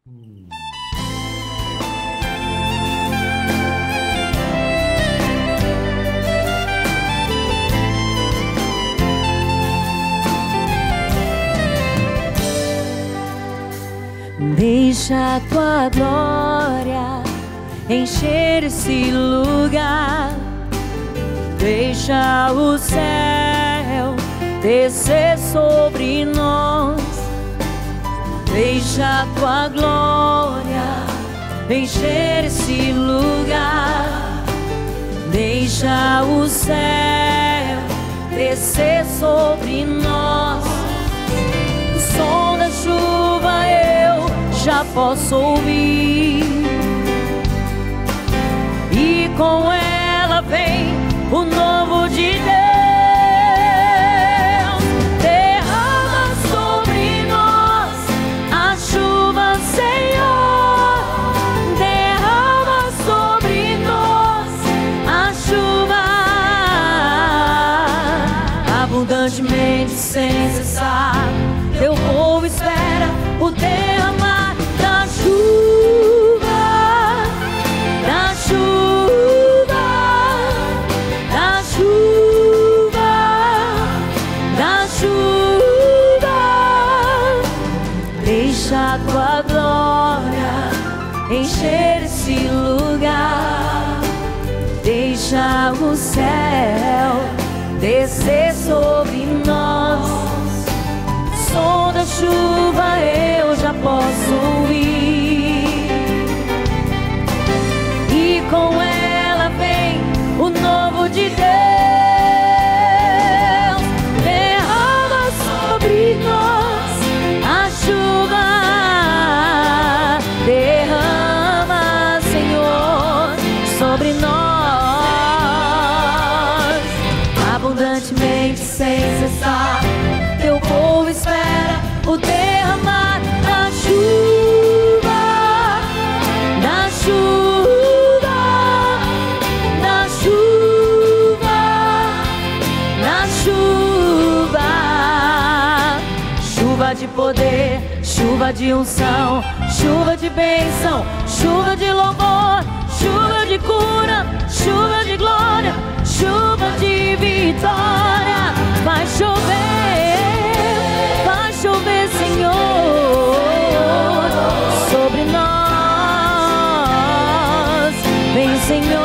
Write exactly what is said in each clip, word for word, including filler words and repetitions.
Deixa a tua glória encher esse lugar. Deixa o céu descer sobre nós. Deixa a tua glória encher esse lugar. Deixa o céu descer sobre nós. O som da chuva eu já posso ouvir, e com ela vem o novo de Deus. Derrama sobre nós a chuva, Senhor. Derrama sobre nós a chuva, abundantemente, sem cessar. Teu povo espera o derramar da chuva, da chuva, da chuva, da chuva. Deixa a tua glória encher esse lugar. Deixa o céu descer sobre nós. Som da chuva eu já posso ouvir, e com ela vem o novo de Deus. Derrama sobre nós a chuva. Derrama, Senhor, sobre nós, abundantemente, sem cessar. Teu povo espera o derramar da chuva, da chuva, da chuva, da chuva. Chuva de poder, chuva de unção, chuva de bênção, chuva de louvor, chuva de cura, chuva de glória, chuva de vitória. Vai chover, vai chover, Senhor, sobre nós. Vem,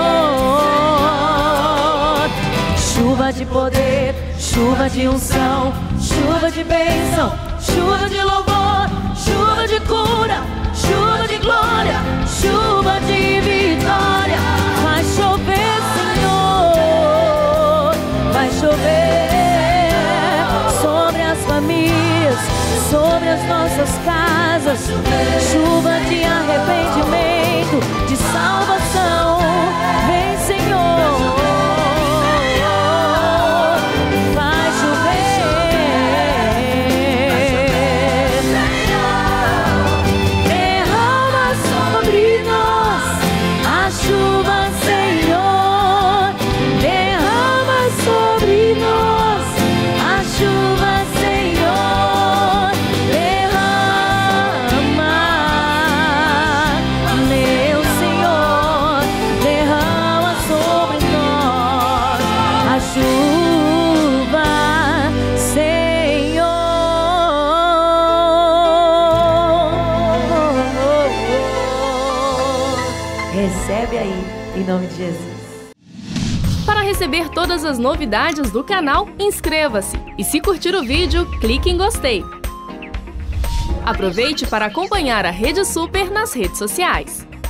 Senhor. Chuva de poder, chuva de unção, chuva de bênção, chuva de louvor, chuva de cura, chuva de glória, chuva de vitória. Vai chover, Senhor, vai chover sobre as famílias, sobre as nossas casas. Chuva de arrependimento, de salvação. Vem, Senhor, vai chover. Derrama sobre nós a chuva, Senhor. Derrama sobre nós a chuva, Senhor. Derrama, meu Senhor. Derrama sobre nós a chuva, Senhor. Recebe aí, em nome de Jesus. Para receber todas as novidades do canal, inscreva-se e, se curtir o vídeo, clique em gostei. Aproveite para acompanhar a Rede Super nas redes sociais.